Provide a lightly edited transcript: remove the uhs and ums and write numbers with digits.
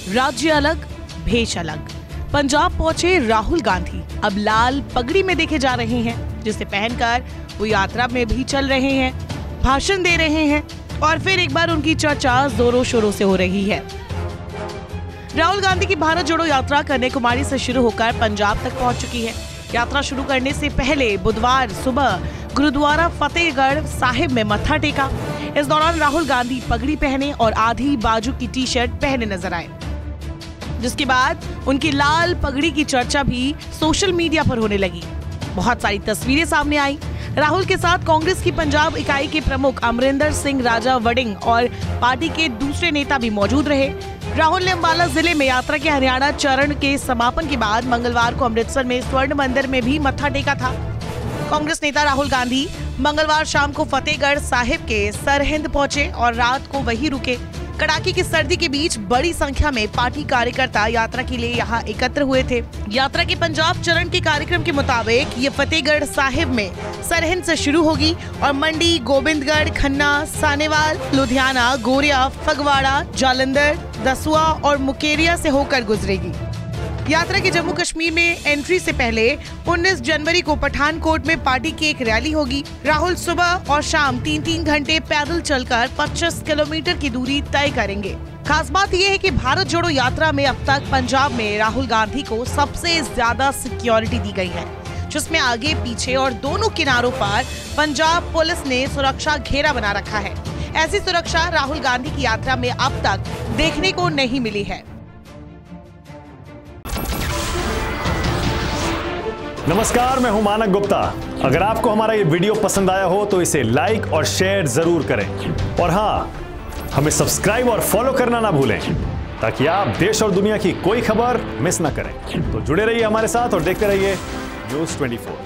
राज्य अलग, भेष अलग। पंजाब पहुंचे राहुल गांधी अब लाल पगड़ी में देखे जा रहे हैं, जिसे पहनकर वो यात्रा में भी चल रहे हैं, भाषण दे रहे हैं और फिर एक बार उनकी चर्चा जोरों शोरों से हो रही है। राहुल गांधी की भारत जोड़ो यात्रा कन्याकुमारी से शुरू होकर पंजाब तक पहुंच चुकी है। यात्रा शुरू करने से पहले बुधवार सुबह गुरुद्वारा फतेहगढ़ साहिब में मत्था टेका। इस दौरान राहुल गांधी पगड़ी पहने और आधी बाजू की टी शर्ट पहने नजर आए, जिसके बाद उनकी लाल पगड़ी की चर्चा भी सोशल मीडिया पर होने लगी। बहुत सारी तस्वीरें सामने आई। राहुल के साथ कांग्रेस की पंजाब इकाई के प्रमुख अमरिंदर सिंह राजा वड़िंग और पार्टी के दूसरे नेता भी मौजूद रहे। राहुल ने अंबाला जिले में यात्रा के हरियाणा चरण के समापन के बाद मंगलवार को अमृतसर में स्वर्ण मंदिर में भी मत्था टेका था। कांग्रेस नेता राहुल गांधी मंगलवार शाम को फतेहगढ़ साहिब के सरहिंद पहुंचे और रात को वहीं रुके। कड़ाके की सर्दी के बीच बड़ी संख्या में पार्टी कार्यकर्ता यात्रा के लिए यहां एकत्र हुए थे। यात्रा के पंजाब चरण के कार्यक्रम के मुताबिक ये फतेहगढ़ साहिब में सरहिंद से शुरू होगी और मंडी, गोबिंदगढ़, खन्ना, सानेवाल, लुधियाना, गोरिया, फगवाड़ा, जालंधर, दसुआ और मुकेरिया से होकर गुजरेगी। यात्रा के जम्मू कश्मीर में एंट्री से पहले 19 जनवरी को पठानकोट में पार्टी की एक रैली होगी। राहुल सुबह और शाम 3-3 घंटे पैदल चलकर 25 किलोमीटर की दूरी तय करेंगे। खास बात यह है कि भारत जोड़ो यात्रा में अब तक पंजाब में राहुल गांधी को सबसे ज्यादा सिक्योरिटी दी गई है, जिसमें आगे, पीछे और दोनों किनारों पर पंजाब पुलिस ने सुरक्षा घेरा बना रखा है। ऐसी सुरक्षा राहुल गांधी की यात्रा में अब तक देखने को नहीं मिली है। नमस्कार, मैं हूं मानक गुप्ता। अगर आपको हमारा ये वीडियो पसंद आया हो तो इसे लाइक और शेयर जरूर करें और हाँ, हमें सब्सक्राइब और फॉलो करना ना भूलें ताकि आप देश और दुनिया की कोई खबर मिस ना करें। तो जुड़े रहिए हमारे साथ और देखते रहिए न्यूज़ 24।